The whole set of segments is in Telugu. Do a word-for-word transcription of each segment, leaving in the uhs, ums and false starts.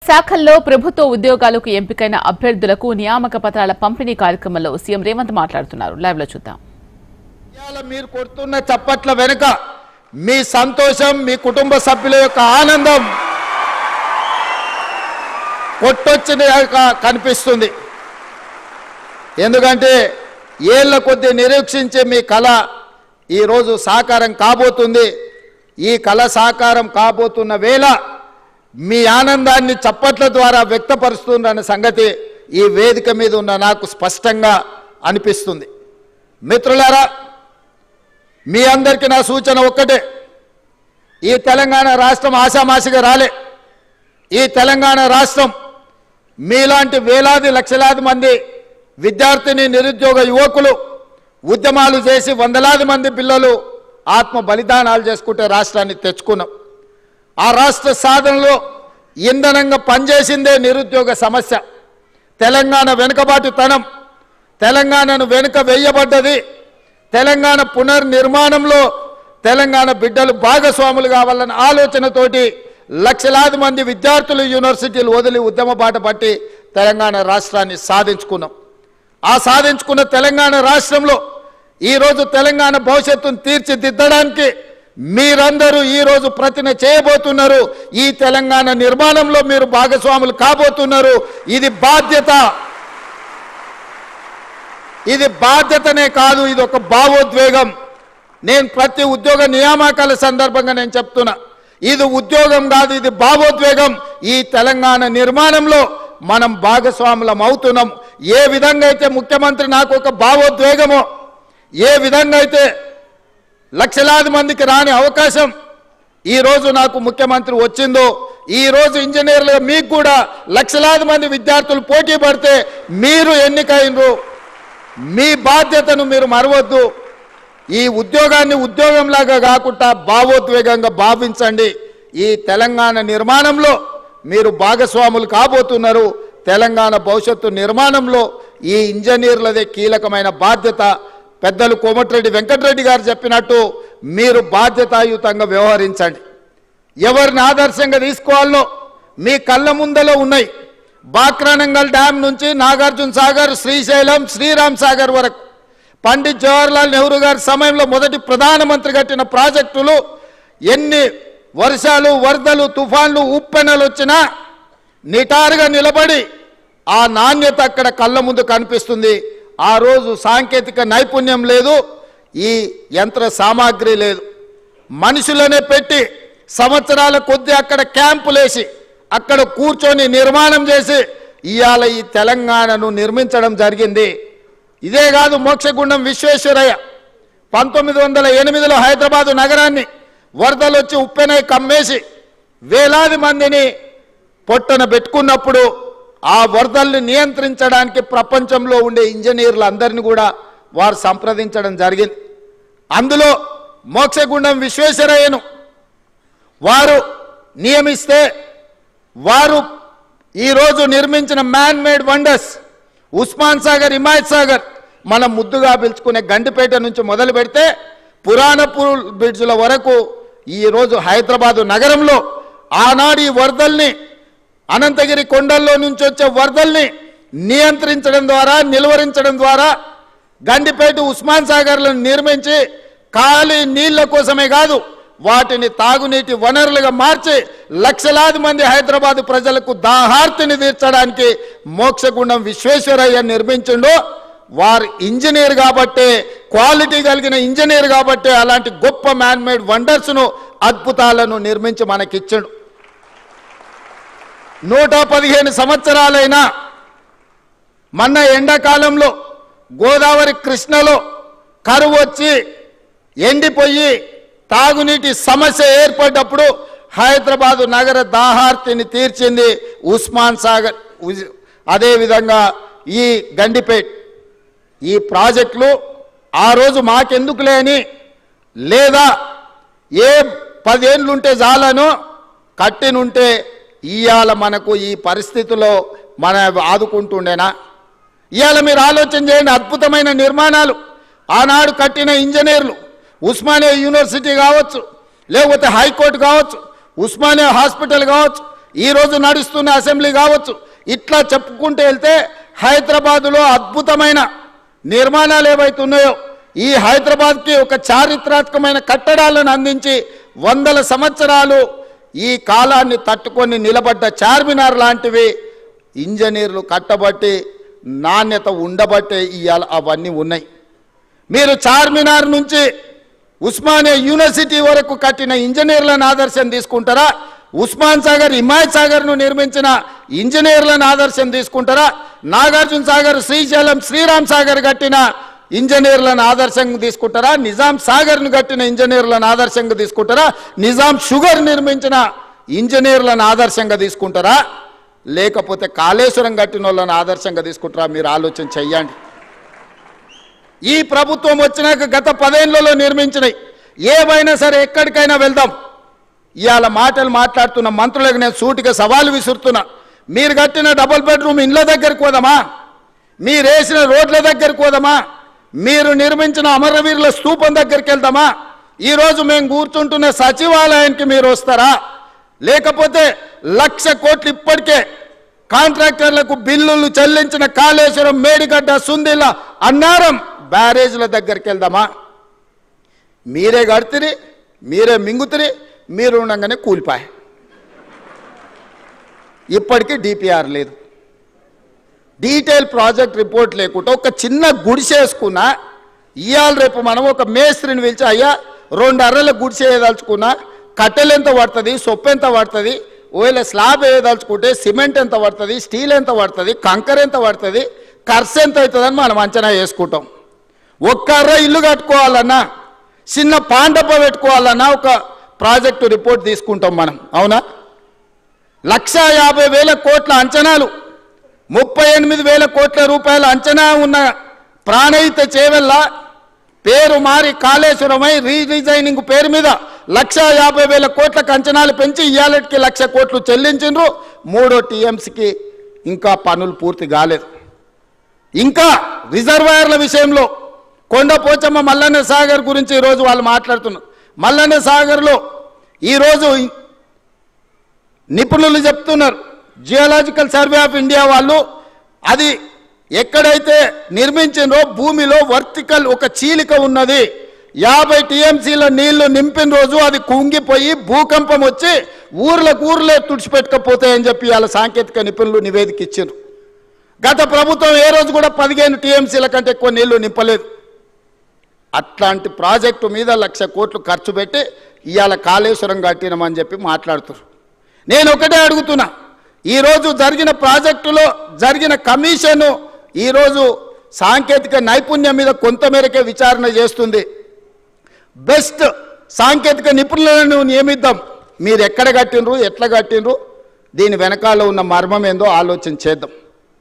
శాఖల్లో ప్రభుత్వ ఉద్యోగాలకు ఎంపికైన అభ్యర్థులకు నియామక పత్రాల పంపిణీ కార్యక్రమంలో సీఎం రేవంత్ మాట్లాడుతున్నారు. లైవ్ లో చూద్దాం. మీరు కొడుతున్న చప్పట్ల వెనుక మీ సంతోషం, మీ కుటుంబ సభ్యుల యొక్క ఆనందం కొట్టొచ్చిన కనిపిస్తుంది. ఎందుకంటే ఏళ్ల కొద్దీ నిరీక్షించే మీ కళ ఈరోజు సాకారం కాబోతుంది. ఈ కళ సాకారం కాబోతున్న వేళ మీ ఆనందాన్ని చప్పట్ల ద్వారా వ్యక్తపరుస్తుందన్న సంగతి ఈ వేదిక మీద ఉన్న నాకు స్పష్టంగా అనిపిస్తుంది. మిత్రులారా, మీ అందరికీ నా సూచన ఒక్కటే, ఈ తెలంగాణ రాష్ట్రం ఆషామాషిగా రాలే. ఈ తెలంగాణ రాష్ట్రం మీలాంటి వేలాది లక్షలాది మంది విద్యార్థిని నిరుద్యోగ యువకులు ఉద్యమాలు చేసి వందలాది మంది పిల్లలు ఆత్మ బలిదానాలు చేసుకుంటే రాష్ట్రాన్ని తెచ్చుకున్నాం. ఆ రాష్ట్ర సాధనలో ఇంధనంగా పనిచేసిందే నిరుద్యోగ సమస్య. తెలంగాణ వెనుకబాటుతనం, తెలంగాణను వెనుక వేయబడ్డది. తెలంగాణ పునర్నిర్మాణంలో తెలంగాణ బిడ్డలు భాగస్వాములు కావాలన్న ఆలోచనతోటి లక్షలాది మంది విద్యార్థులు యూనివర్సిటీలు వదిలి ఉద్యమ బాట పట్టి తెలంగాణ రాష్ట్రాన్ని సాధించుకున్నాం. ఆ సాధించుకున్న తెలంగాణ రాష్ట్రంలో ఈరోజు తెలంగాణ భవిష్యత్తును తీర్చిదిద్దడానికి మీరందరూ ఈరోజు ప్రతిన చేయబోతున్నారు. ఈ తెలంగాణ నిర్మాణంలో మీరు భాగస్వాములు కాబోతున్నారు. ఇది బాధ్యత. ఇది బాధ్యతనే కాదు, ఇది ఒక భావోద్వేగం. నేను ప్రతి ఉద్యోగ నియామకాల సందర్భంగా నేను చెప్తున్నా, ఇది ఉద్యోగం కాదు, ఇది భావోద్వేగం. ఈ తెలంగాణ నిర్మాణంలో మనం భాగస్వాములం అవుతున్నాం. ఏ విధంగా అయితే ముఖ్యమంత్రి నాకు ఒక భావోద్వేగమో, ఏ విధంగా అయితే లక్షలాది మందికి రాని అవకాశం ఈరోజు నాకు ముఖ్యమంత్రి వచ్చిందో, ఈరోజు ఇంజనీర్లుగా మీకు కూడా లక్షలాది మంది విద్యార్థులు పోటీ పడితే మీరు ఎన్నికైనరు. మీ బాధ్యతను మీరు మరవద్దు. ఈ ఉద్యోగాన్ని ఉద్యోగంలాగా కాకుండా భావోద్వేగంగా భావించండి. ఈ తెలంగాణ నిర్మాణంలో మీరు భాగస్వాములు కాబోతున్నారు. తెలంగాణ భవిష్యత్తు నిర్మాణంలో ఈ ఇంజనీర్లదే కీలకమైన బాధ్యత. పెద్దలు కోమటిరెడ్డి వెంకటరెడ్డి గారు చెప్పినట్టు మీరు బాధ్యతాయుతంగా వ్యవహరించండి. ఎవరిని ఆదర్శంగా తీసుకోవాలో మీ కళ్ళ ముందలో ఉన్నాయి. బాక్రానంగల్ డ్యామ్ నుంచి నాగార్జున సాగర్, శ్రీశైలం, శ్రీరామ్ సాగర్ వరకు పండిత్ జవహర్లాల్ నెహ్రూ గారి సమయంలో మొదటి ప్రధానమంత్రి కట్టిన ప్రాజెక్టులు ఎన్ని వర్షాలు, వరదలు, తుఫాన్లు, ఉప్పెనలు వచ్చినా నిటారుగా నిలబడి ఆ నాణ్యత అక్కడ కళ్ళ ముందు కనిపిస్తుంది. ఆ రోజు సాంకేతిక నైపుణ్యం లేదు, ఈ యంత్ర సామాగ్రి లేదు. మనుషులనే పెట్టి సంవత్సరాల కొద్దీ అక్కడ క్యాంపులేసి అక్కడ కూర్చొని నిర్మాణం చేసి ఇవాళ ఈ తెలంగాణను నిర్మించడం జరిగింది. ఇదే కాదు, మోక్షగుండం విశ్వేశ్వరయ్య పంతొమ్మిది వందల ఎనిమిదిలో హైదరాబాదు నగరాన్ని వరదలు వచ్చి ఉప్పెనై కమ్మేసి వేలాది మందిని పొట్టన పెట్టుకున్నప్పుడు ఆ వరదల్ని నియంత్రించడానికి ప్రపంచంలో ఉండే ఇంజనీర్లు అందరినీ కూడా వారు సంప్రదించడం జరిగింది. అందులో మోక్షగుండం విశ్వేశ్వరయ్యను వారు నియమిస్తే వారు ఈరోజు నిర్మించిన man made wonders Osman Sagar, Himayat Sagar, మనం ముద్దుగా పిలుచుకునే గండిపేట నుంచి మొదలు పెడితే పురాణపూర్ బ్రిడ్జ్ల వరకు ఈరోజు హైదరాబాదు నగరంలో ఆనాడు ఈ వరదల్ని, అనంతగిరి కొండల్లో నుంచి వచ్చే వరదల్ని నియంత్రించడం ద్వారా, నిలువరించడం ద్వారా గండిపేట, ఉస్మాన్ సాగర్లను నిర్మించి ఖాళీ నీళ్ల కోసమే కాదు వాటిని తాగునీటి వనరులుగా మార్చి లక్షలాది మంది హైదరాబాదు ప్రజలకు దాహార్తిని తీర్చడానికి మోక్షగుండం విశ్వేశ్వరయ్య నిర్మించిండో వారు ఇంజనీర్ కాబట్టే, క్వాలిటీ కలిగిన ఇంజనీర్ కాబట్టే అలాంటి గొప్ప మ్యాన్ మేడ్ వండర్స్ను, అద్భుతాలను నిర్మించి మనకిచ్చాడు. నూట పదిహేను సంవత్సరాలైనా మొన్న ఎండాకాలంలో గోదావరి, కృష్ణలో కరువు వచ్చి ఎండిపోయి తాగునీటి సమస్య ఏర్పడ్డప్పుడు హైదరాబాదు నగర దాహార్తిని తీర్చింది ఉస్మాన్ సాగర్. అదేవిధంగా ఈ గండిపేట్, ఈ ప్రాజెక్టులు ఆ రోజు మాకెందుకులే అని, లేదా ఏ పదేళ్ళుంటే చాలను కట్టినుంటే ఇవాళ మనకు ఈ పరిస్థితిలో మన ఆదుకుంటుండేనా? ఇవాళ మీరు ఆలోచన చేయండి. అద్భుతమైన నిర్మాణాలు ఆనాడు కట్టిన ఇంజనీర్లు, ఉస్మానియా యూనివర్సిటీ కావచ్చు, లేకపోతే హైకోర్టు కావచ్చు, ఉస్మానియా హాస్పిటల్ కావచ్చు, ఈరోజు నడుస్తున్న అసెంబ్లీ కావచ్చు, ఇట్లా చెప్పుకుంటూ వెళ్తే హైదరాబాదులో అద్భుతమైన నిర్మాణాలు ఏవైతే ఉన్నాయో ఈ హైదరాబాద్కి ఒక చారిత్రాత్మకమైన కట్టడాలను అందించి వందల సంవత్సరాలు ఈ కాలాన్ని తట్టుకొని నిలబడ్డ చార్మినార్ లాంటివి ఇంజనీర్లు కట్టబట్టి నాణ్యత ఉండబట్టే ఇవాళ అవన్నీ ఉన్నాయి. మీరు చార్మినార్ నుంచి ఉస్మానియా యూనివర్సిటీ వరకు కట్టిన ఇంజనీర్లను ఆదర్శం తీసుకుంటారా? ఉస్మాన్ సాగర్ హిమాయత్ సాగర్ను నిర్మించిన ఇంజనీర్లను ఆదర్శం తీసుకుంటారా? నాగార్జున సాగర్ శ్రీశైలం శ్రీరామ్ సాగర్ కట్టిన ఇంజనీర్లను ఆదర్శంగా తీసుకుంటారా? నిజాం సాగర్ను కట్టిన ఇంజనీర్లను ఆదర్శంగా తీసుకుంటారా? నిజాం షుగర్ నిర్మించిన ఇంజనీర్లను ఆదర్శంగా తీసుకుంటారా? లేకపోతే కాళేశ్వరం కట్టిన వాళ్ళని ఆదర్శంగా తీసుకుంటారా? మీరు ఆలోచన చెయ్యండి. ఈ ప్రభుత్వం వచ్చినాక గత పదేళ్లలో నిర్మించినవి ఏవైనా సరే ఎక్కడికైనా వెళ్దాం. ఇవాళ మాటలు మాట్లాడుతున్న మంత్రులకు నేను సూటిగా సవాలు విసురుతున్నా. మీరు కట్టిన డబుల్ బెడ్రూమ్ ఇండ్ల దగ్గరికి పోదామా? మీరు వేసిన రోడ్ల దగ్గరికి పోదామా? మీరు నిర్మించిన అమరవీరుల స్తూపం దగ్గరికి వెళ్దామా? ఈరోజు మేము కూర్చుంటున్న సచివాలయానికి మీరు వస్తారా? లేకపోతే లక్ష కోట్లు ఇప్పటికే కాంట్రాక్టర్లకు బిల్లులు చెల్లించిన కాళేశ్వరం, మేడిగడ్డ, సుందిల, అన్నారం బ్యారేజ్ల దగ్గరికి వెళ్దామా? మీరే కడితిరి, మీరే మింగుతిరి, మీరు ఉండగానే కూలిపాయి. ఇప్పటికీ డిపిఆర్ లేదు, డీటెయిల్ ప్రాజెక్ట్ రిపోర్ట్ లేకుండా ఒక చిన్న గుడిసేసుకున్నా ఇవాళ రేపు మనం ఒక మేస్త్రిని పిలిచి అయ్యా రెండు అర్రల గుడిసే వేయదలుచుకున్నా కట్టెలు ఎంత పడుతుంది, సొప్పు ఎంత పడుతుంది, ఒకవేళ స్లాబ్ వేయదలుచుకుంటే సిమెంట్ ఎంత పడుతుంది, స్టీల్ ఎంత పడుతుంది, కంకర ఎంత పడుతుంది, ఖర్చు ఎంత అవుతుందని మనం అంచనా వేసుకుంటాం. ఒక్క అర్ర ఇల్లు కట్టుకోవాలన్నా, చిన్న పాండప పెట్టుకోవాలన్నా ఒక ప్రాజెక్టు రిపోర్ట్ తీసుకుంటాం మనం. అవునా? లక్ష యాభై వేల కోట్ల అంచనాలు, ముప్పై ఎనిమిది వేల కోట్ల రూపాయల అంచనా ఉన్న ప్రాణహిత చేవెళ్ళ పేరు మారి కాళేశ్వరమై రీడిజైనింగ్ పేరు మీద లక్ష యాభై వేల కోట్లకు అంచనాలు పెంచి ఇయాలటికి లక్ష కోట్లు చెల్లించిండ్రు. మూడో టీఎంసీకి ఇంకా పనులు పూర్తి కాలేదు. ఇంకా రిజర్వాయర్ల విషయంలో కొండపోచమ్మ మల్లన్న సాగర్ గురించి ఈరోజు వాళ్ళు మాట్లాడుతున్నారు. మల్లన్న సాగర్లో ఈరోజు నిపుణులు చెప్తున్నారు, జియోలాజికల్ సర్వే ఆఫ్ ఇండియా వాళ్ళు అది ఎక్కడైతే నిర్మించిందో భూమిలో వర్టికల్ ఒక చీలిక ఉన్నది. యాభై టీఎంసీల నీళ్లు నింపిన రోజు అది కుంగిపోయి భూకంపం వచ్చి ఊర్లకు ఊర్లే తుడిచిపెట్టకపోతాయని చెప్పి వాళ్ళ సాంకేతిక నిపుణులు నివేదిక ఇచ్చారు. గత ప్రభుత్వం ఏ రోజు కూడా పదిహేను టీఎంసీల కంటే ఎక్కువ నీళ్లు నింపలేదు. అట్లాంటి ప్రాజెక్టు మీద లక్ష కోట్లు ఖర్చు పెట్టి ఇవాళ కాళేశ్వరం కట్టినామని చెప్పి మాట్లాడుతారు. నేను ఒకటే అడుగుతున్నా, ఈరోజు జరిగిన ప్రాజెక్టులో జరిగిన కమిషను ఈరోజు సాంకేతిక నైపుణ్యం మీద కొంతమేరకే విచారణ చేస్తుంది. బెస్ట్ సాంకేతిక నిపుణులను నియమిద్దాం. మీరు ఎక్కడ కట్టినరు, ఎట్లా కట్టినరు, దీని వెనకాల ఉన్న మర్మం ఏందో ఆలోచన చేద్దాం.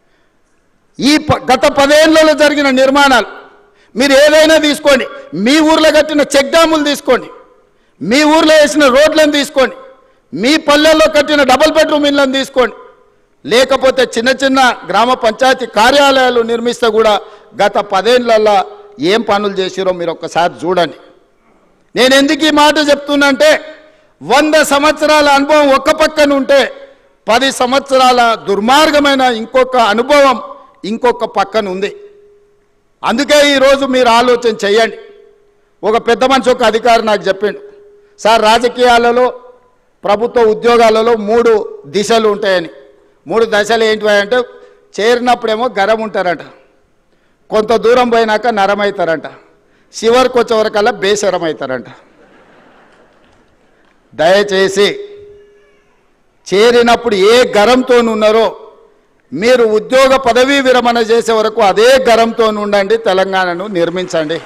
ఈ గత పదేళ్లలో జరిగిన నిర్మాణాలు మీరు ఏదైనా తీసుకోండి, మీ ఊర్లో కట్టిన చెక్ డ్యాములు తీసుకోండి, మీ ఊర్లో వేసిన రోడ్లను తీసుకోండి, మీ పల్లెల్లో కట్టిన డబుల్ బెడ్రూమ్ ఇళ్ళని తీసుకోండి, లేకపోతే చిన్న చిన్న గ్రామ పంచాయతీ కార్యాలయాలు నిర్మిస్తే కూడా గత పదేళ్లలో ఏం పనులు చేసిరో మీరు ఒక్కసారి చూడండి. నేను ఎందుకు ఈ మాట చెప్తున్నంటే వంద సంవత్సరాల అనుభవం ఒక్క పక్కన ఉంటే పది సంవత్సరాల దుర్మార్గమైన ఇంకొక అనుభవం ఇంకొక పక్కన ఉంది. అందుకే ఈరోజు మీరు ఆలోచన చేయండి. ఒక పెద్ద మనిషి ఒక అధికారి నాకు చెప్పిండు, సార్ రాజకీయాలలో ప్రభుత్వ ఉద్యోగాలలో మూడు దిశలు ఉంటాయని. మూడు దశలు ఏంటివి అంటే చేరినప్పుడేమో గరం ఉంటారంట, కొంత దూరం పోయినాక నరం అవుతారంట, చివరికి వచ్చేవరకల్లా బేసరం అవుతారంట. దయచేసి చేరినప్పుడు ఏ గరంతో ఉన్నారో మీరు ఉద్యోగ పదవీ విరమణ చేసే వరకు అదే గరంతో ఉండండి, తెలంగాణను నిర్మించండి.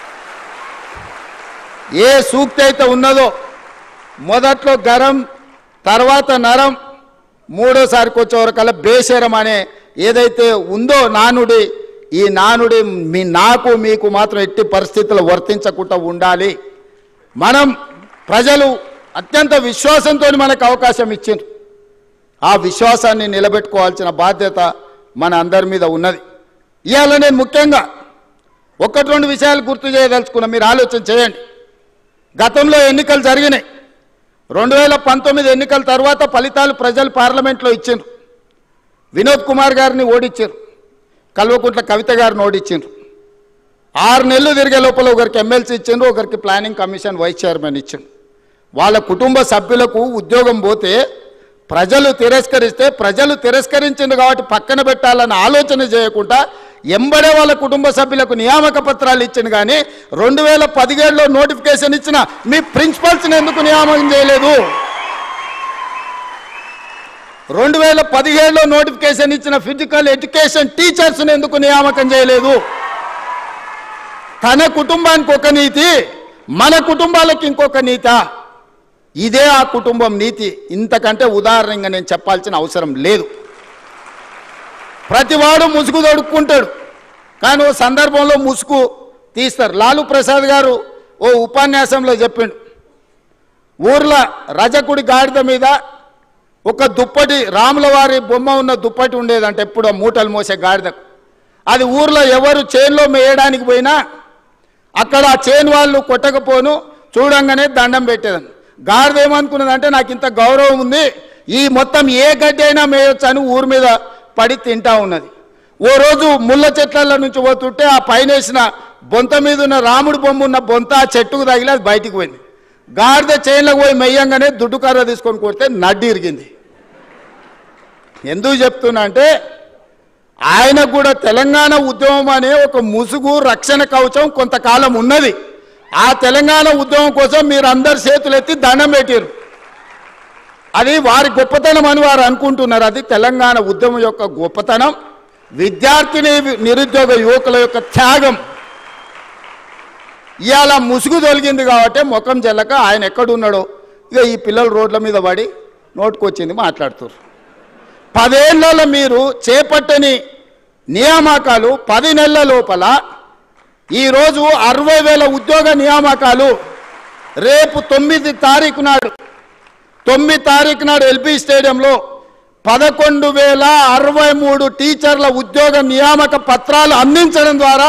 ఏ సూక్తి అయితే ఉన్నదో మొదట్లో గరం, తర్వాత నరం, మూడోసారికి వచ్చేవరకల్లా బేషరం అనే ఏదైతే ఉందో నానుడి, ఈ నానుడి మీ నాకు మీకు మాత్రం ఎట్టి పరిస్థితుల్లో వర్తించకుండా ఉండాలి. మనం ప్రజలు అత్యంత విశ్వాసంతో మనకు అవకాశం ఇచ్చిండ్రు, ఆ విశ్వాసాన్ని నిలబెట్టుకోవాల్సిన బాధ్యత మన అందరి మీద ఉన్నది. ఇవాళ నేను ముఖ్యంగా ఒకటి రెండు విషయాలు గుర్తు చేయదలుచుకున్నా, మీరు ఆలోచన చేయండి. గతంలో ఎన్నికలు జరిగినాయి, రెండు వేల పంతొమ్మిది ఎన్నికల తర్వాత ఫలితాలు ప్రజలు పార్లమెంట్లో ఇచ్చిండ్రు. వినోద్ కుమార్ గారిని ఓడించారు, కల్వకుంట్ల కవిత గారిని ఓడించారు. ఆరు నెలలు తిరిగే లోపల ఒకరికి ఎమ్మెల్సీ ఇచ్చిండ్రు, ఒకరికి ప్లానింగ్ కమిషన్ వైస్ చైర్మన్ ఇచ్చిండ్రు. వాళ్ళ కుటుంబ సభ్యులకు ఉద్యోగం పోతే ప్రజలు తిరస్కరిస్తే ప్రజలు తిరస్కరించింది కాబట్టి పక్కన పెట్టాలని ఆలోచన చేయకుండా ఎంబడే వాళ్ళ కుటుంబ సభ్యులకు నియామక పత్రాలు ఇచ్చింది. కానీ రెండు వేల పదిహేడులో నోటిఫికేషన్ ఇచ్చిన మీ ప్రిన్సిపల్స్ని ఎందుకు నియామకం చేయలేదు? రెండు వేల పదిహేడులో నోటిఫికేషన్ ఇచ్చిన ఫిజికల్ ఎడ్యుకేషన్ టీచర్స్ని ఎందుకు నియామకం చేయలేదు? తన కుటుంబానికి ఒక నీతి, మన కుటుంబాలకు ఇంకొక నీత. ఇదే ఆ కుటుంబం నీతి. ఇంతకంటే ఉదాహరణగా నేను చెప్పాల్సిన అవసరం లేదు. ప్రతివాడు ముసుగు తొడుక్కుంటాడు, కానీ ఓ సందర్భంలో ముసుగు తీస్తారు. లాలూ ప్రసాద్ గారు ఓ ఉపన్యాసంలో చెప్పిండు, ఊర్లో రజకుడి గాడిద మీద ఒక దుప్పటి, రాముల వారి బొమ్మ ఉన్న దుప్పటి ఉండేదంటే ఎప్పుడో మూటలు మోసే గాడిదకు. అది ఊర్లో ఎవరు చేనులో మేయడానికి పోయినా అక్కడ ఆ చేను వాళ్ళు కొట్టకపోను చూడంగానే దండం పెట్టేదని. గాడిద ఏమనుకున్నదంటే నాకు ఇంత గౌరవం ఉంది, ఈ మొత్తం ఏ గడ్డి అయినా మేయొచ్చు అని ఊరి మీద పడి తింటా ఉన్నది. ఓ రోజు ముళ్ళ చెట్ల నుంచి పోతుంటే ఆ పైన వేసిన బొంత మీద ఉన్న రాముడి బొమ్మ ఉన్న బొంత ఆ చెట్టుకు తగిలి అది బయటికి పోయింది. గాడిద చేనులకు పోయి మెయ్యంగానే దుడ్డు కర్ర తీసుకొని కొడితే నడ్డి ఇరిగింది. ఎందుకు చెప్తున్నా అంటే ఆయనకు కూడా తెలంగాణ ఉద్యమం అనే ఒక ముసుగు రక్షణ కవచం కొంతకాలం ఉన్నది. ఆ తెలంగాణ ఉద్యమం కోసం మీరు అందరు చేతులు ఎత్తి దండం పెట్టారు. అది వారి గొప్పతనం అని వారు అనుకుంటున్నారు. అది తెలంగాణ ఉద్యమం యొక్క గొప్పతనం, విద్యార్థిని నిరుద్యోగ యువకుల యొక్క త్యాగం. ఇవాళ ముసుగు తొలగింది కాబట్టి ముఖం జల్లక ఆయన ఎక్కడున్నాడో ఇక ఈ పిల్లలు రోడ్ల మీద పడి నోటుకొచ్చింది మాట్లాడుతారు. పదేళ్లలో మీరు చేపట్టని నియామకాలు పది నెలల లోపల ఈరోజు అరవై వేల ఉద్యోగ నియామకాలు. రేపు తొమ్మిది తారీఖు నాడు తొమ్మిది తారీఖు నాడు ఎల్బీ స్టేడియంలో పదకొండు వేల అరవై మూడు టీచర్ల ఉద్యోగ నియామక పత్రాలు అందించడం ద్వారా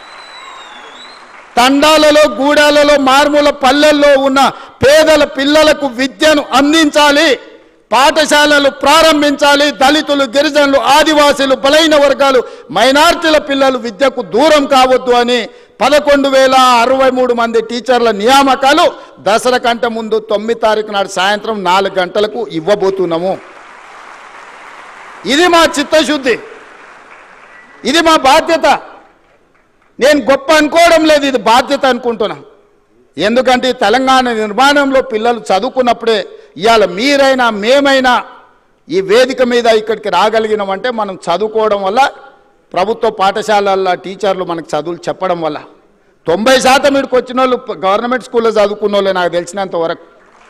తండాలలో, గూడాలలో, మారుమూల పల్లెల్లో ఉన్న పేదల పిల్లలకు విద్యను అందించాలి, పాఠశాలలు ప్రారంభించాలి. దళితులు, గిరిజనులు, ఆదివాసీలు, బలైన వర్గాలు, మైనార్టీల పిల్లలు విద్యకు దూరం కావద్దు అని పదకొండు వేల అరవై మూడు మంది టీచర్ల నియామకాలు దసరా కంటే ముందు తొమ్మిది తారీఖు నాడు సాయంత్రం నాలుగు గంటలకు ఇవ్వబోతున్నాము. ఇది మా చిత్తశుద్ధి, ఇది మా బాధ్యత. నేను గొప్ప అనుకోవడం లేదు, ఇది బాధ్యత అనుకుంటున్నా. ఎందుకంటే తెలంగాణ నిర్మాణంలో పిల్లలు చదువుకున్నప్పుడే ఇవాళ మీరైనా మేమైనా ఈ వేదిక మీద ఇక్కడికి రాగలిగినామంటే మనం చదువుకోవడం వల్ల, ప్రభుత్వ పాఠశాలల్లో టీచర్లు మనకు చదువులు చెప్పడం వల్ల. తొంభై శాతం ఇక్కడికి వచ్చిన వాళ్ళు గవర్నమెంట్ స్కూల్లో చదువుకున్న వాళ్ళే నాకు తెలిసినంత వరకు.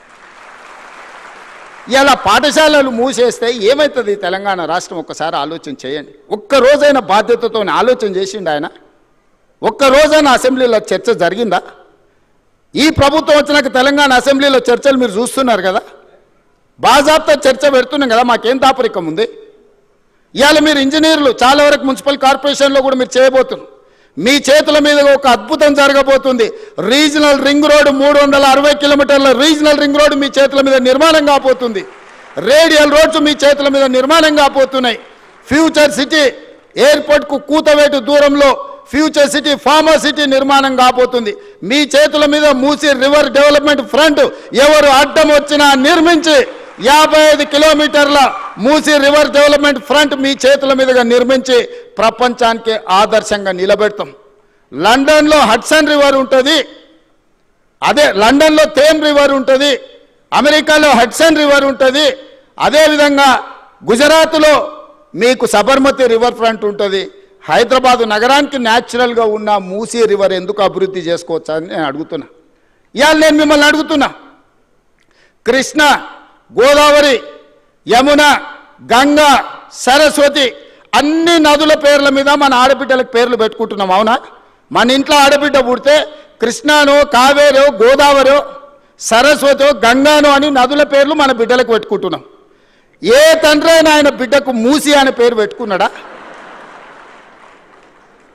ఇలా పాఠశాలలు మూసేస్తే ఏమవుతుంది తెలంగాణ రాష్ట్రం? ఒక్కసారి ఆలోచన చేయండి. ఒక్క రోజైన బాధ్యతతో ఆలోచన చేసిండు ఆయన? ఒక్క రోజైన అసెంబ్లీలో చర్చ జరిగిందా? ఈ ప్రభుత్వం వచ్చినాక తెలంగాణ అసెంబ్లీలో చర్చలు మీరు చూస్తున్నారు కదా, బాజాబ్తా చర్చ పెడుతున్నాం కదా, మాకేం దాపరికం ఉంది? ఇవాళ మీరు ఇంజనీర్లు చాలా వరకు మున్సిపల్ కార్పొరేషన్లో కూడా మీరు చేయబోతున్నారు. మీ చేతుల మీద ఒక అద్భుతం జరగబోతుంది. రీజనల్ రింగ్ రోడ్, మూడు వందల అరవై కిలోమీటర్ల రీజనల్ రింగ్ రోడ్ మీ చేతుల మీద నిర్మాణం కాబోతుంది. రేడియల్ రోడ్స్ మీ చేతుల మీద నిర్మాణం కాబోతున్నాయి. ఫ్యూచర్ సిటీ ఎయిర్పోర్ట్కు కూతవేటు దూరంలో ఫ్యూచర్ సిటీ, ఫార్మా సిటీ నిర్మాణం కాబోతుంది. మీ చేతుల మీద మూసీ రివర్ డెవలప్మెంట్ ఫ్రంట్ ఎవరు అడ్డం వచ్చినా నిర్మించి యాభై ఐదు కిలోమీటర్ల మూసీ రివర్ డెవలప్మెంట్ ఫ్రంట్ మీ చేతుల మీదుగా నిర్మించి ప్రపంచానికి ఆదర్శంగా నిలబెడతాం. లండన్లో హడ్సన్ రివర్ ఉంటుంది, అదే లండన్లో థేమ్ రివర్ ఉంటుంది, అమెరికాలో హడ్సన్ రివర్ ఉంటుంది, అదేవిధంగా గుజరాత్లో మీకు సబర్మతి రివర్ ఫ్రంట్ ఉంటుంది. హైదరాబాదు నగరానికి న్యాచురల్గా ఉన్న మూసీ రివర్ ఎందుకు అభివృద్ధి చేసుకోవచ్చా అని నేను అడుగుతున్నా. ఇవాళ నేను మిమ్మల్ని అడుగుతున్నా, కృష్ణ, గోదావరి, యమున, గంగా, సరస్వతి అన్ని నదుల పేర్ల మీద మన ఆడబిడ్డలకు పేర్లు పెట్టుకుంటున్నాం, అవునా? మన ఇంట్లో ఆడబిడ్డ పుడితే కృష్ణానో, కావేరో, గోదావరో, సరస్వతో, గంగానో అని నదుల పేర్లు మన బిడ్డలకు పెట్టుకుంటున్నాం. ఏ తండ్రి అయినా ఆయన బిడ్డకు మూసి అనే పేరు పెట్టుకున్నాడా?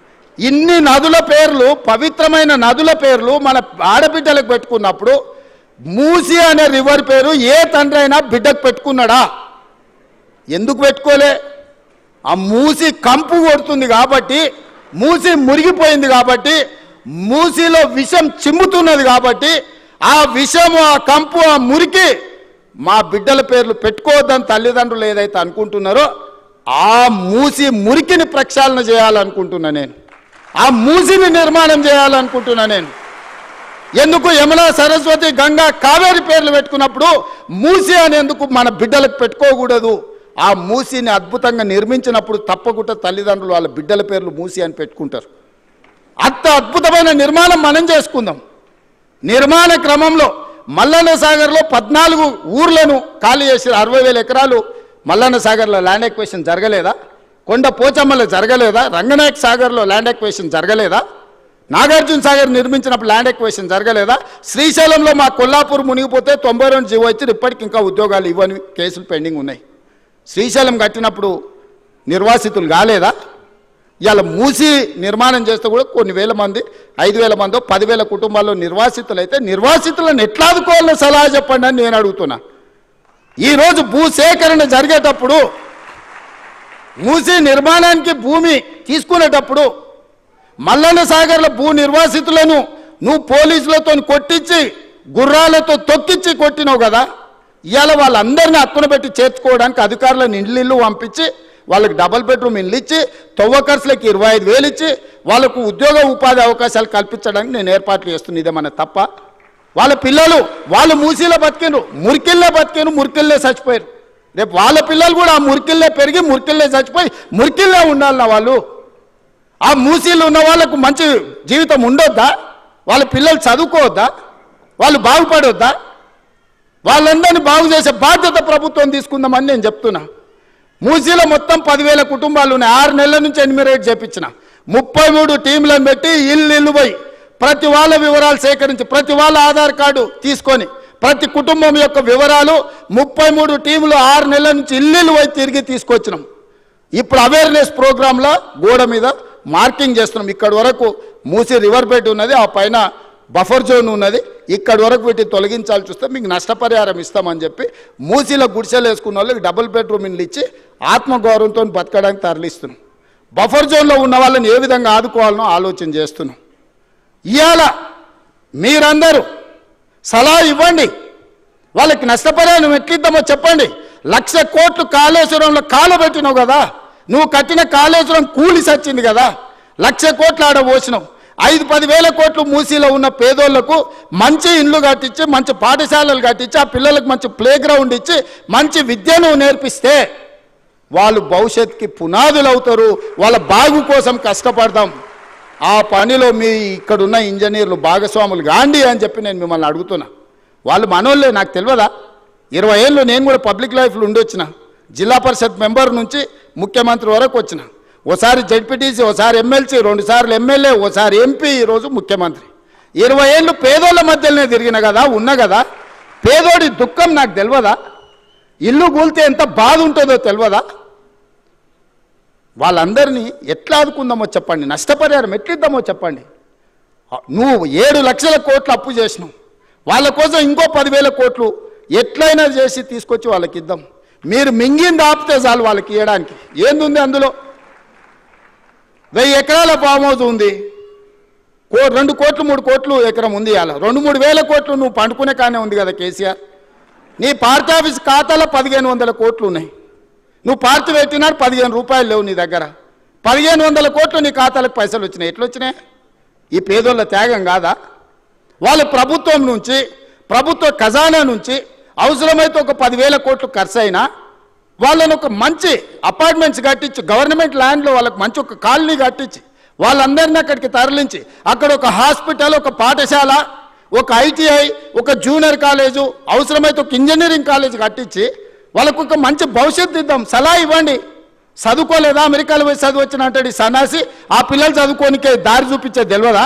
ఇన్ని నదుల పేర్లు, పవిత్రమైన నదుల పేర్లు మన ఆడబిడ్డలకు పెట్టుకున్నప్పుడు మూసి అనే రివర్ పేరు ఏ తండ్రి అయినా బిడ్డకు పెట్టుకున్నాడా? ఎందుకు పెట్టుకోలే? ఆ మూసి కంపు కొడుతుంది కాబట్టి, మూసి మురిగిపోయింది కాబట్టి, మూసిలో విషం చిమ్ముతున్నది కాబట్టి, ఆ విషము, ఆ కంపు, ఆ మురికి మా బిడ్డల పేర్లు పెట్టుకోవద్దని తల్లిదండ్రులు ఏదైతే అనుకుంటున్నారో ఆ మూసి మురికిని ప్రక్షాళన చేయాలనుకుంటున్నా నేను. ఆ మూసిని నిర్మాణం చేయాలనుకుంటున్నా నేను. ఎందుకు యమున, సరస్వతి, గంగా, కావేరి పేర్లు పెట్టుకున్నప్పుడు మూసి అనేందుకు మన బిడ్డలకు పెట్టుకోకూడదు? ఆ మూసిని అద్భుతంగా నిర్మించినప్పుడు తప్పకుండా తల్లిదండ్రులు వాళ్ళ బిడ్డల పేర్లు మూసి అని పెట్టుకుంటారు. అంత అద్భుతమైన నిర్మాణం మనం చేసుకుందాం. నిర్మాణ క్రమంలో మల్లన్న సాగర్లో పద్నాలుగు ఊర్లను ఖాళీ చేసి అరవై వేల ఎకరాలు మల్లన్న సాగర్లో ల్యాండ్ ఎక్వేషన్ జరగలేదా? కొండ పోచమ్మలో జరగలేదా? రంగనాయక్ సాగర్లో ల్యాండ్ ఎక్వేషన్ జరగలేదా? నాగార్జున సాగర్ నిర్మించినప్పుడు ల్యాండ్ ఎక్వేషన్ జరగలేదా? శ్రీశైలంలో మా కొల్లాపూర్ మునిగిపోతే తొంభై రెండు జీవో ఇచ్చి ఇప్పటికి ఇంకా ఉద్యోగాలు ఇవ్వని కేసులు పెండింగ్ ఉన్నాయి. శ్రీశైలం కట్టినప్పుడు నిర్వాసితులు కాలేదా? ఇవాళ మూసి నిర్మాణం చేస్తే కూడా కొన్ని వేల మంది, ఐదు వేల మందో పదివేల కుటుంబాల్లో నిర్వాసితులు అయితే నిర్వాసితులను ఎట్లా ఆదుకోవాలని సలహా చెప్పండి అని నేను అడుగుతున్నా. ఈరోజు భూసేకరణ జరిగేటప్పుడు, మూసి నిర్మాణానికి భూమి తీసుకునేటప్పుడు మల్లన్న సాగర్ల భూ నిర్వాసితులను నువ్వు పోలీసులతో కొట్టించి గుర్రాలతో తొక్కించి కొట్టినావు కదా. ఇవాళ వాళ్ళందరినీ హక్కున పెట్టి చేర్చుకోవడానికి అధికారులను ఇండ్లు ఇల్లు పంపించి వాళ్ళకి డబుల్ బెడ్రూమ్ ఇల్లు ఇచ్చి తొవ్వకర్సులకి ఇరవై ఐదు వేలు ఇచ్చి వాళ్ళకు ఉద్యోగ ఉపాధి అవకాశాలు కల్పించడానికి నేను ఏర్పాట్లు చేస్తున్నా. ఇదేమన్నా తప్ప? వాళ్ళ పిల్లలు వాళ్ళు మూసీలో బతికిండ్రు, మురికిల్లే బతికిండ్రు, మురికిల్లే చచ్చిపోయారు. రేపు వాళ్ళ పిల్లలు కూడా ఆ మురికిల్లే పెరిగి మురికిల్లే చచ్చిపోయి మురికిల్లే ఉండాలన్న వాళ్ళు. ఆ మూసీలు ఉన్న వాళ్ళకు మంచి జీవితం ఉండొద్దా? వాళ్ళ పిల్లలు చదువుకోవద్దా? వాళ్ళు బాగుపడొద్దా? వాళ్ళందరినీ బాగు చేసే బాధ్యత ప్రభుత్వం తీసుకుందామని నేను చెప్తున్నా. మూసీలో మొత్తం పదివేల కుటుంబాలు ఉన్నాయి. ఆరు నెలల నుంచి ఎన్యూమరేట్ చేపించిన ముప్పై మూడు టీంలను పెట్టి ఇల్లు ఇల్లు పోయి ప్రతి వాళ్ళ వివరాలు సేకరించి ప్రతి వాళ్ళ ఆధార్ కార్డు తీసుకొని ప్రతి కుటుంబం యొక్క వివరాలు ముప్పై మూడు టీంలు ఆరు నెలల నుంచి ఇల్లు పోయి తిరిగి తీసుకొచ్చినాం. ఇప్పుడు అవేర్నెస్ ప్రోగ్రాంలో గోడ మీద మార్కింగ్ చేస్తున్నాం. ఇక్కడ వరకు మూసీ రివర్ బెడ్ ఉన్నది, ఆ పైన బఫర్ జోన్ ఉన్నది, ఇక్కడి వరకు వీటిని తొలగించాల్సి వస్తే మీకు నష్టపరిహారం ఇస్తామని చెప్పి మూసీలో గుడిసెలు వేసుకున్న వాళ్ళకి డబుల్ బెడ్రూమ్ ఇల్లు ఇచ్చి ఆత్మగౌరవంతో బతకడానికి తరలిస్తున్నాం. బఫర్ జోన్లో ఉన్న వాళ్ళని ఏ విధంగా ఆదుకోవాలనో ఆలోచన చేస్తున్నాం. ఇవాళ మీరందరూ సలహా ఇవ్వండి, వాళ్ళకి నష్టపరిహారం ఎట్లిద్దామో చెప్పండి. లక్ష కోట్లు కాళేశ్వరంలో కాలబెట్టినావు కదా, నువ్వు కట్టిన కాళేశ్వరం కూలి సచ్చింది కదా, లక్ష కోట్లు ఆడ పోసినావు. ఐదు పదివేల కోట్లు మూసీలో ఉన్న పేదోళ్లకు మంచి ఇండ్లు కట్టించి మంచి పాఠశాలలు కట్టించి ఆ పిల్లలకు మంచి ప్లే గ్రౌండ్ ఇచ్చి మంచి విద్యను నేర్పిస్తే వాళ్ళు భవిష్యత్తుకి పునాదులు అవుతారు. వాళ్ళ బాగు కోసం కష్టపడదాం. ఆ పనిలో మీ ఇక్కడున్న ఇంజనీర్లు భాగస్వాములు గాండి అని చెప్పి నేను మిమ్మల్ని అడుగుతున్నా. వాళ్ళు మనోళ్ళే, నాకు తెలియదా? ఇరవై ఏళ్ళు నేను కూడా పబ్లిక్ లైఫ్లో ఉండొచ్చిన. జిల్లా పరిషత్ మెంబర్ నుంచి ముఖ్యమంత్రి వరకు వచ్చిన. ఓసారి జడ్పీటీసీ, ఓసారి ఎమ్మెల్సీ, రెండు సార్లు ఎమ్మెల్యే, ఓసారి ఎంపీ, ఈరోజు ముఖ్యమంత్రి. ఇరవై ఏళ్ళు పేదోళ్ళ మధ్యలోనే తిరిగిన కదా, ఉన్నా కదా. పేదోడి దుఃఖం నాకు తెలియదా? ఇల్లు కూలితే ఎంత బాధ ఉంటుందో తెలియదా? వాళ్ళందరినీ ఎట్లా ఆదుకుందామో చెప్పండి, నష్టపరిహారం ఎట్లిద్దామో చెప్పండి. నువ్వు ఏడు లక్షల కోట్లు అప్పు చేసినావు, వాళ్ళ కోసం ఇంకో పదివేల కోట్లు ఎట్లయినా చేసి తీసుకొచ్చి వాళ్ళకి ఇద్దాం. మీరు మింగింది ఆపితే చాలు వాళ్ళకి ఇవ్వడానికి. ఏందుంది అందులో? వెయ్యి ఎకరాల ఫామ్ హౌస్ ఉంది, కో రెండు కోట్లు మూడు కోట్లు ఎకరం ఉంది. అలా రెండు మూడు వేల కోట్లు నువ్వు పండుకునే కానీ ఉంది కదా కేసీఆర్. నీ పార్టీ ఆఫీస్ ఖాతాలో పదిహేను వందల కోట్లు ఉన్నాయి. నువ్వు పార్టీ పెట్టినాడు పదిహేను రూపాయలు లేవు నీ దగ్గర. పదిహేను వందల కోట్లు నీ ఖాతాలకు పైసలు వచ్చినాయి. ఎట్లా వచ్చినాయి? ఈ పేదోళ్ళ త్యాగం కాదా? వాళ్ళు ప్రభుత్వం నుంచి, ప్రభుత్వ ఖజానా నుంచి అవసరమైతే ఒక పదివేల కోట్లు ఖర్చు అయినా వాళ్ళని ఒక మంచి అపార్ట్మెంట్స్ కట్టించి గవర్నమెంట్ ల్యాండ్లో వాళ్ళకి మంచి ఒక కాలనీ కట్టించి వాళ్ళందరినీ అక్కడికి తరలించి అక్కడ ఒక హాస్పిటల్, ఒక పాఠశాల, ఒక ఐటీఐ, ఒక జూనియర్ కాలేజు, అవసరమైతే ఒక ఇంజనీరింగ్ కాలేజ్ కట్టించి వాళ్ళకు ఒక మంచి భవిష్యత్తు ఇద్దాం. సలహా ఇవ్వండి. చదువుకోలేదా? అమెరికాలో పోయి చదువు వచ్చిన అంటాడు సన్నాసి. ఆ పిల్లలు చదువుకోనికే దారి చూపించే తెలియదా?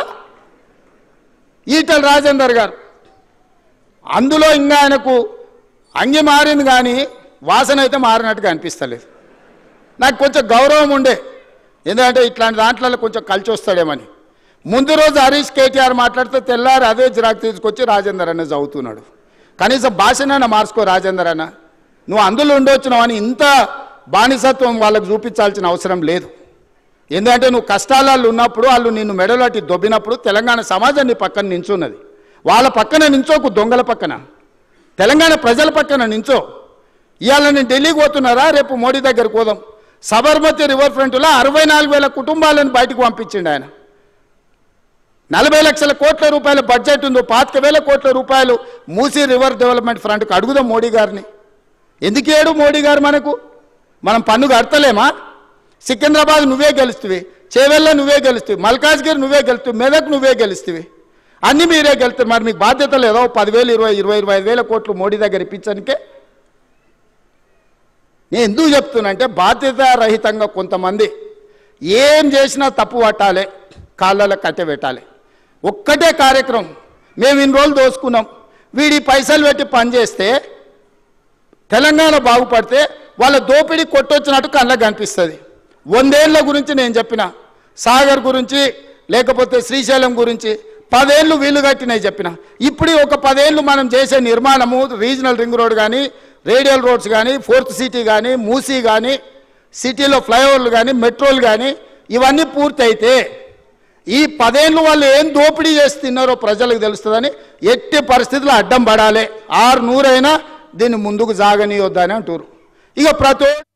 ఈటల రాజేందర్ గారు అందులో ఇంకా ఆయనకు అంగి మారింది కానీ వాసన అయితే మారినట్టుగా అనిపిస్తలేదు. నాకు కొంచెం గౌరవం ఉండే, ఎందుకంటే ఇట్లాంటి దాంట్లో కొంచెం కలిసి వస్తాడేమని. ముందు రోజు హరీష్ కేటీఆర్ మాట్లాడితే తెల్లారి అదే జిరాక్ తీసుకొచ్చి రాజేందర్ అనేది చదువుతున్నాడు. కనీసం భాషనైనా మార్చుకో రాజేందర్ అన్న. నువ్వు అందులో ఉండొచ్చినావు అని ఇంత బానిసత్వం వాళ్ళకు చూపించాల్సిన అవసరం లేదు. ఎందుకంటే నువ్వు కష్టాలలో ఉన్నప్పుడు వాళ్ళు నిన్ను మెడలాటి దొబ్బినప్పుడు తెలంగాణ సమాజం నీ పక్కన నించున్నది. వాళ్ళ పక్కన నించోకు, దొంగల పక్కన, తెలంగాణ ప్రజల పక్కన నించో. ఇవాళ నేను ఢిల్లీకి పోతున్నారా, రేపు మోడీ దగ్గరకు పోదాం. సబర్మతి రివర్ ఫ్రంట్లో అరవై నాలుగు వేల కుటుంబాలను బయటకు పంపించిండు ఆయన. నలభై లక్షల కోట్ల రూపాయల బడ్జెట్ ఉందో, పాతిక వేల కోట్ల రూపాయలు మూసీ రివర్ డెవలప్మెంట్ ఫ్రంట్కి అడుగుదాం మోడీ గారిని. ఎందుకేడు మోడీ గారు మనకు? మనం పన్ను కడతలేమా? సికింద్రాబాద్ నువ్వే గెలుస్తువి, చేవెళ్ళ నువ్వే గెలుస్తువి, మల్కాజ్గిరి నువ్వే గెలుస్తువి, మెదక్ నువ్వే గెలుస్తువి, అన్నీ మీరే గెలుస్తారు. మరి మీకు బాధ్యత లేదా? పదివేలు ఇరవై ఇరవై ఇరవై ఐదు వేల కోట్లు మోడీ దగ్గర ఇప్పించడానికే. నేను ఎందుకు చెప్తున్నా అంటే బాధ్యత రహితంగా కొంతమంది ఏం చేసినా తప్పు పట్టాలి, కాళ్ళలో కట్టె పెట్టాలి. ఒక్కటే కార్యక్రమం, మేము ఇన్ని రోజులు దోసుకున్నాం, వీడి పైసలు పెట్టి పనిచేస్తే తెలంగాణ బాగుపడితే వాళ్ళ దోపిడీ కొట్టొచ్చినట్టు కళ్ళకు కనిపిస్తుంది. వందేళ్ల గురించి నేను చెప్పిన, సాగర్ గురించి లేకపోతే శ్రీశైలం గురించి పదేళ్ళు వీలు కట్టినవి చెప్పిన. ఇప్పుడు ఒక పదేళ్ళు మనం చేసే నిర్మాణము, రీజనల్ రింగ్ రోడ్ కానీ, రేడియల్ రోడ్స్ కానీ, ఫోర్త్ సిటీ కానీ, మూసీ కానీ, సిటీలో ఫ్లైఓవర్లు కానీ, మెట్రోలు కానీ ఇవన్నీ పూర్తయితే ఈ పదేళ్ళు వాళ్ళు ఏం దోపిడీ చేస్తున్నారో ప్రజలకు తెలుస్తుందని ఎట్టి పరిస్థితుల్లో అడ్డం పడాలి. ఆరు నూరైనా దీన్ని ముందుకు సాగనీయొద్దని అంటారు. ఇక ప్రతి